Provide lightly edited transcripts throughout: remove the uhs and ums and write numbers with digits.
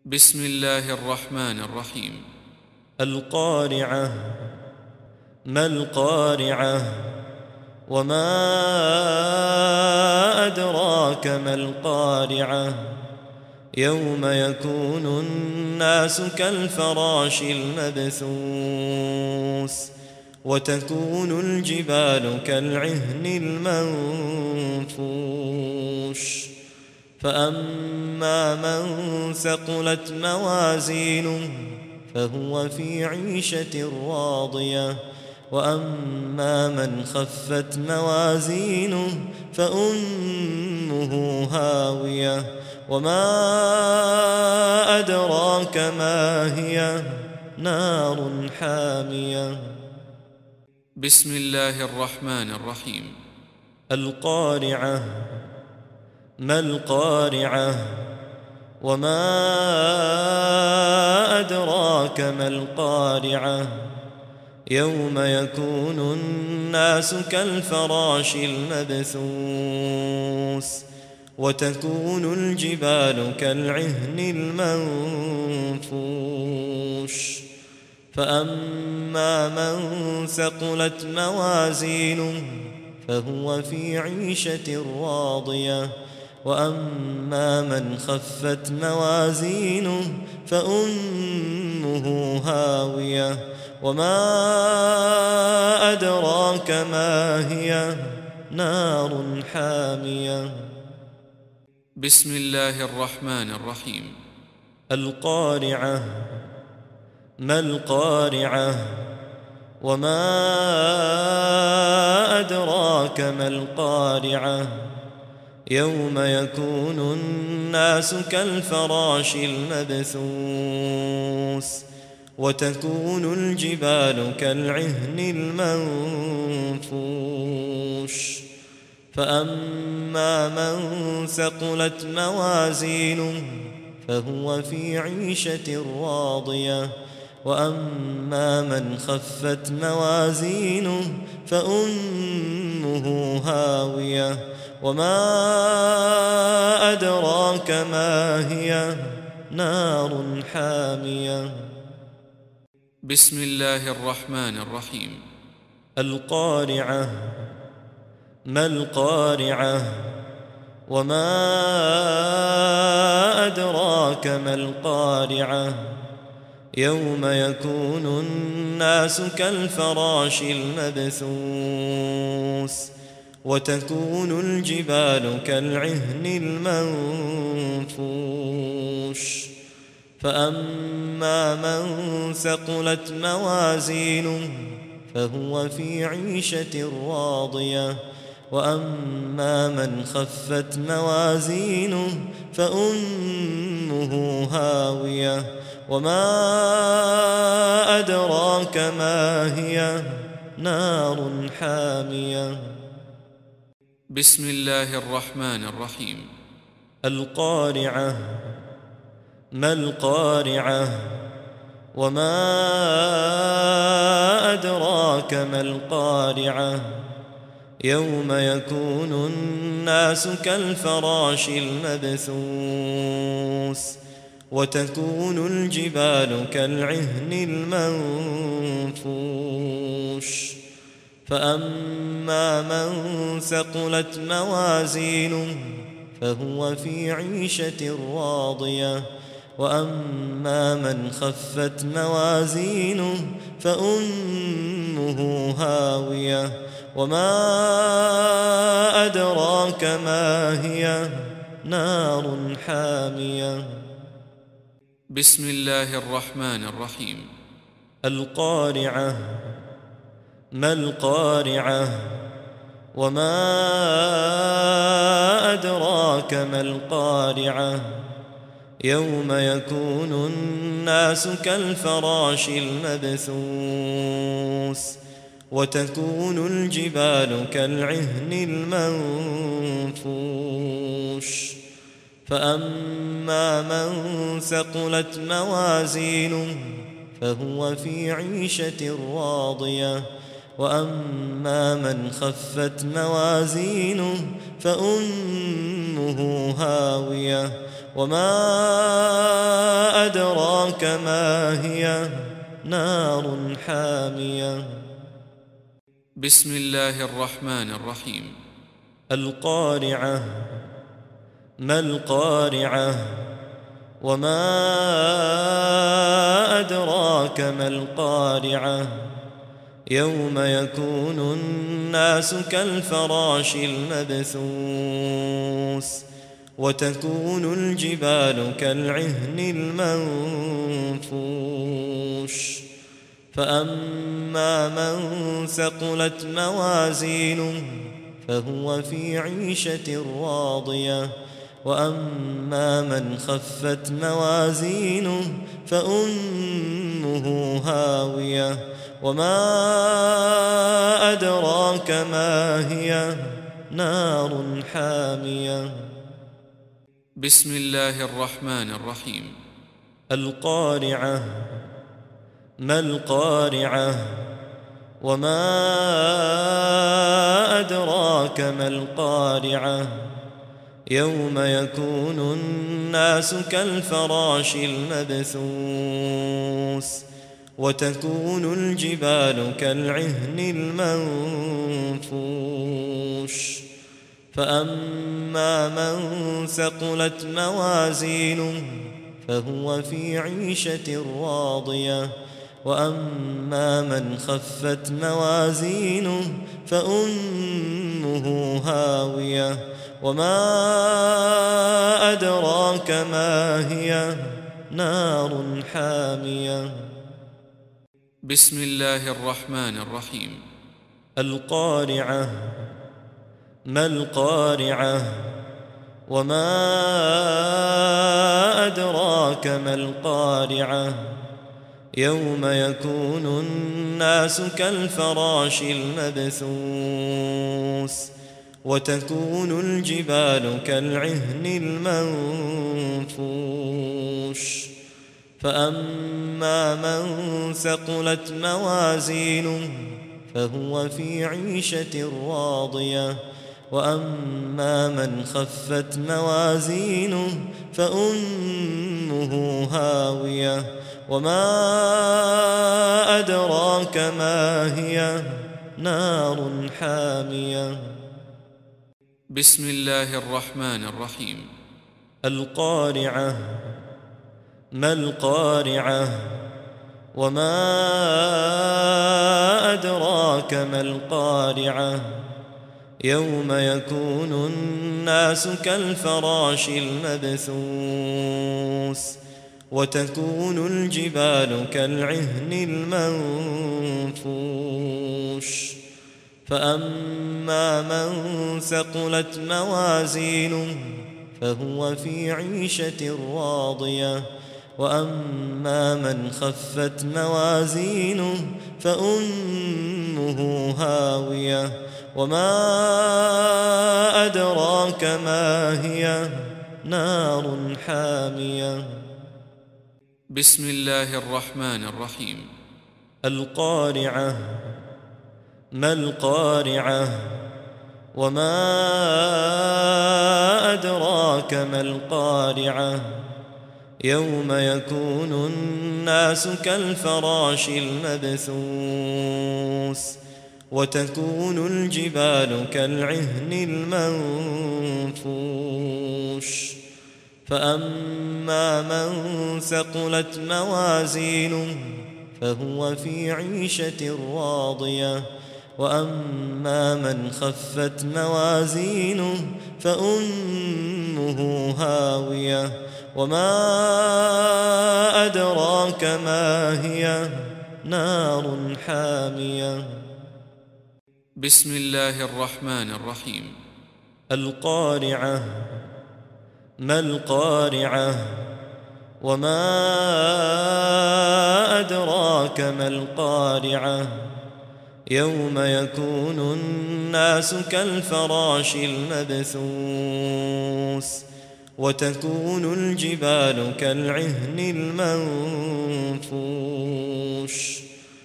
بسم الله الرحمن الرحيم. القارعة. ما القارعة؟ وما أدراك ما القارعة؟ يوم يكون الناس كالفراش المبثوث وتكون الجبال كالعهن المنفوش فأما من ثقلت موازينه فهو في عيشة راضية وأما من خفت موازينه فأمه هاوية وما أدراك ما هي نار حامية. بسم الله الرحمن الرحيم. القارعة. ما القارعة؟ وما أدراك ما القارعة؟ يوم يكون الناس كالفراش المبثوث وتكون الجبال كالعهن المنفوش فأما من ثقلت موازينه فهو في عيشة راضية وأما من خفت موازينه فأمه هاوية وما أدراك ما هي نار حامية. بسم الله الرحمن الرحيم. القارعة. ما القارعة؟ وما أدراك ما القارعة؟ يوم يكون الناس كالفراش المبثوث وتكون الجبال كالعهن المنفوش فأما من ثقلت موازينه فهو في عيشة راضية وأما من خفت موازينه فأمه هاوية وما أدراك ما هي نار حامية. بسم الله الرحمن الرحيم. القارعة. ما القارعة؟ وما أدراك ما القارعة؟ يوم يكون الناس كالفراش المبثوث وتكون الجبال كالعهن المنفوش فأما من ثقلت موازينه فهو في عيشة راضية وأما من خفت موازينه فأمه هاوية وما أدراك ما هي نار حامية. بسم الله الرحمن الرحيم. القارعة. ما القارعة؟ وما أدراك ما القارعة؟ يوم يكون الناس كالفراش المبثوث وتكون الجبال كالعهن المنفوش فأما من ثقلت موازينه فهو في عيشة راضية وأما من خفت موازينه فأمه هاوية وما أدراك ما هي نار حامية. بسم الله الرحمن الرحيم. القارعة. ما القارعة؟ وما أدراك ما القارعة؟ يوم يكون الناس كالفراش المبثوث وتكون الجبال كالعهن المنفوش فأما من ثقلت موازينه فهو في عيشة راضية وأما من خفت موازينه فأمه هاوية وما أدراك ما هي نار حامية بسم الله الرحمن الرحيم القارعة ما القارعة وما أدراك ما القارعة يوم يكون الناس كالفراش المبثوث وتكون الجبال كالعهن المنفوش فأما من ثقلت موازينه فهو في عيشة راضية وأما من خفت موازينه فأمه هاوية وما أدراك ما هي نار حامية بسم الله الرحمن الرحيم القارعة ما القارعة وما أدراك ما القارعة يوم يكون الناس كالفراش المبثوث وتكون الجبال كالعهن المنفوش فأما من ثقلت موازينه فهو في عيشة راضية وأما من خفت موازينه فأمه هاوية وما أدراك ما هي نار حامية بسم الله الرحمن الرحيم القارعة ما القارعة وما أدراك ما القارعة يوم يكون الناس كالفراش المبثوث وتكون الجبال كالعهن المنفوش فأما من ثقلت موازينه فهو في عيشة راضية وأما من خفت موازينه فأمه هاوية وما أدراك ما هي نار حامية بسم الله الرحمن الرحيم القارعة ما القارعة وما أدراك ما القارعة يوم يكون الناس كالفراش المبثوث وتكون الجبال كالعهن المنفوش فأما من ثقلت موازينه فهو في عيشة راضية وأما من خفت موازينه فأمه هاوية وما أدراك ما هي نار حامية بسم الله الرحمن الرحيم القارعة ما القارعة وما أدراك ما القارعة يوم يكون الناس كالفراش المبثوث وتكون الجبال كالعهن المنفوش فأما من ثقلت موازينه فهو في عيشة راضية وأما من خفت موازينه فأمه هاوية وما أدراك ما هي نار حامية بسم الله الرحمن الرحيم القارعة ما القارعة وما أدراك ما القارعة يوم يكون الناس كالفراش المبثوث وتكون الجبال كالعهن المنفوش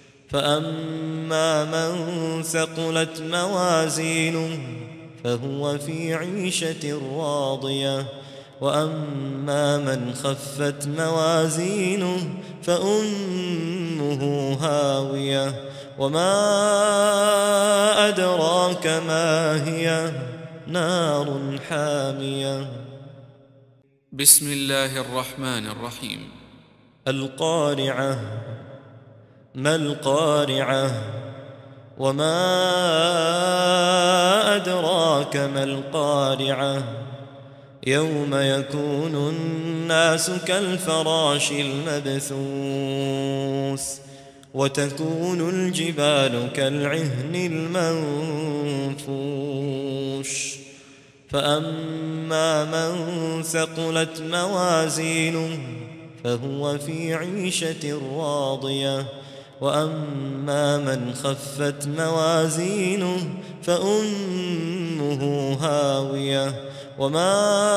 فأما من ثقلت موازينه فهو في عيشة راضية وأما من خفت موازينه فأمه هاوية وما أدراك ما هي نار حامية. بسم الله الرحمن الرحيم. القارعة. ما القارعة وما أدراك ما القارعة يوم يكون الناس كالفراش المبثوث وتكون الجبال كالعهن المنفوش فأما من ثقلت موازينه فهو في عيشة راضية وأما من خفت موازينه فأمه هاوية وما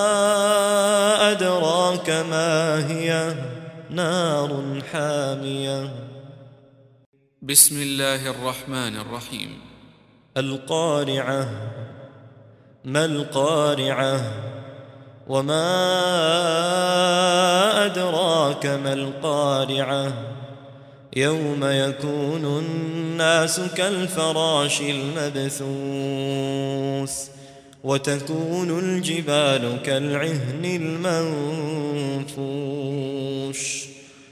أدراك ما هي نار حامية. بسم الله الرحمن الرحيم. القارعة. ما القارعة وما أدراك ما القارعة يوم يكون الناس كالفراش المبثوث وتكون الجبال كالعهن المنفوش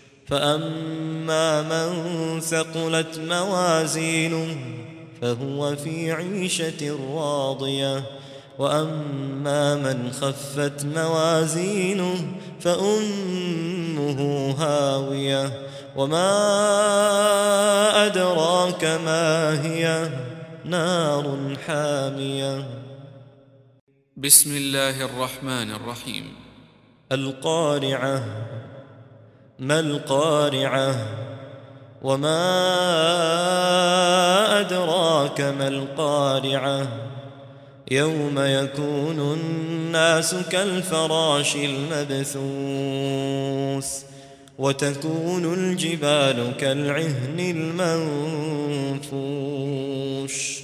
فأما من ثقلت موازينه فهو في عيشة راضية وأما من خفت موازينه فأمه هاوية وما أدراك ما هي نار حامية. بسم الله الرحمن الرحيم. القارعة. ما القارعة وما أدراك ما القارعة يوم يكون الناس كالفراش المبثوث وتكون الجبال كالعهن المنفوش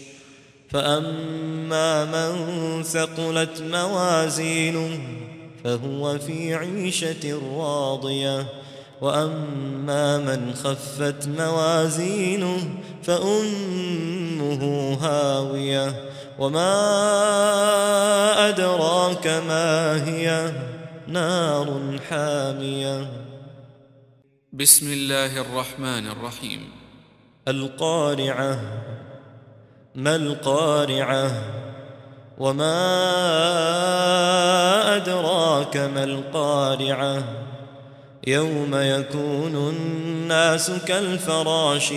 فأما من ثقلت موازينه فهو في عيشة راضية وأما من خفت موازينه فأمه هاوية وما أدراك ما هي نار حامية. بسم الله الرحمن الرحيم. القارعة. ما القارعة وما أدراك ما القارعة يوم يكون الناس كالفراش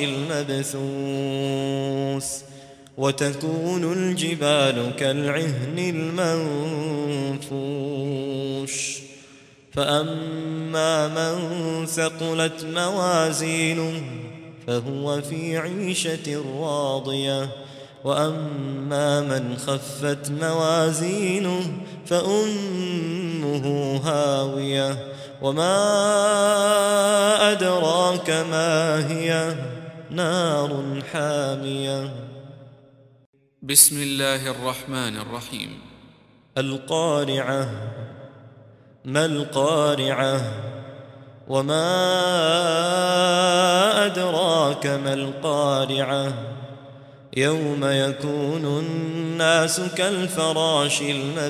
المبثوث وتكون الجبال كالعهن المنفوش فأما من ثقلت موازينه فهو في عيشة راضية وأما من خفت موازينه فأمه هاوية وما أدراك ما هي نار حامية. بسم الله الرحمن الرحيم. القارعة. ما القارعة وما أدراك ما القارعة يوم يكون الناس كالفراش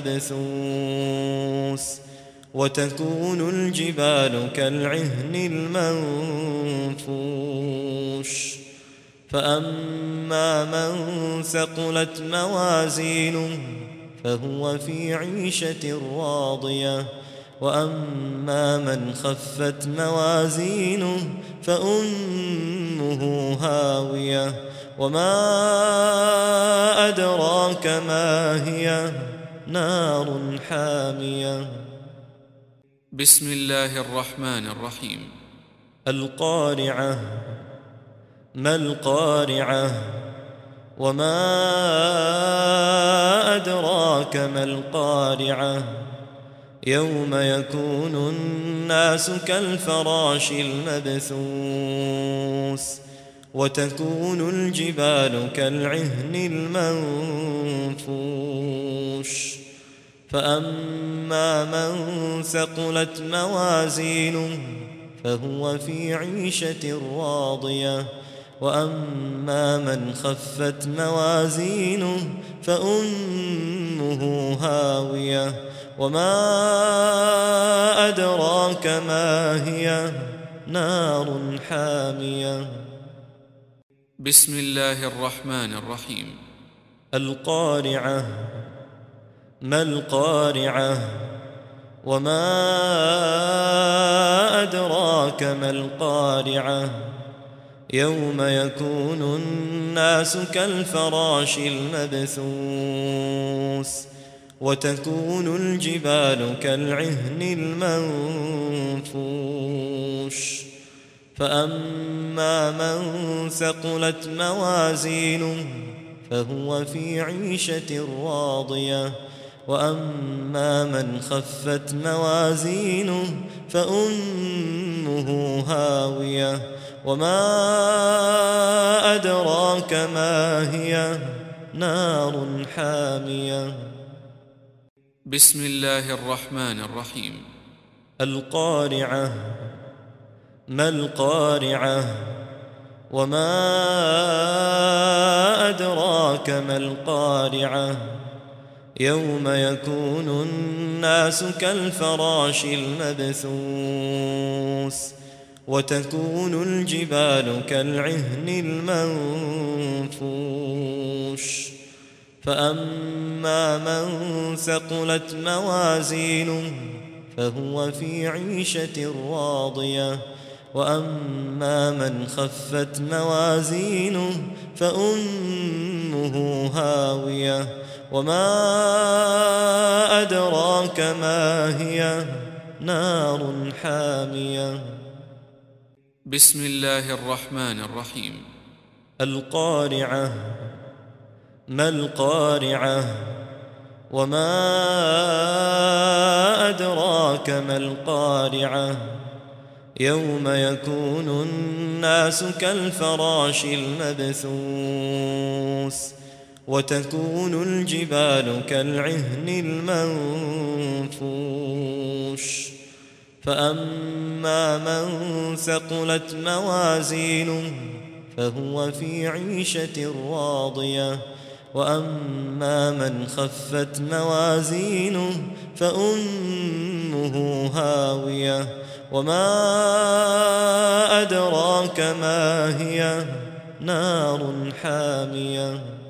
المبثوث وتكون الجبال كالعهن المنفوش فأما من ثقلت موازينه فهو في عيشة راضية وأما من خفت موازينه فأمه هاوية وما أدراك ما هي نار حامية. بسم الله الرحمن الرحيم. القارعة. ما القارعة وما أدراك ما القارعة يوم يكون الناس كالفراش المبثوث وتكون الجبال كالعهن المنفوش فأما من ثقلت موازينه فهو في عيشة راضية وأما من خفت موازينه فأمه هاوية وما أدراك ما هي نار حامية. بسم الله الرحمن الرحيم. القارعة. ما القارعة وما أدراك ما القارعة يوم يكون الناس كالفراش المبثوث وتكون الجبال كالعهن المنفوش فأما من ثقلت موازينه فهو في عيشة راضية وأما من خفت موازينه فأمه هاوية وما أدراك ما هي نار حامية. بسم الله الرحمن الرحيم. القارعة. ما القارعة وما أدراك ما القارعة يوم يكون الناس كالفراش المبثوث وتكون الجبال كالعهن المنفوش فأما من ثقلت موازينه فهو في عيشة راضية وأما من خفت موازينه فأمه هاوية وما أدراك ما هي نار حامية. بسم الله الرحمن الرحيم. القارعة. ما القارعة وما أدراك ما القارعة يوم يكون الناس كالفراش المبثوث وتكون الجبال كالعهن المنفوش فأما من ثقلت موازينه فهو في عيشة راضية وأما من خفت موازينه فأمه هاوية وما أدراك ما هي نار حامية.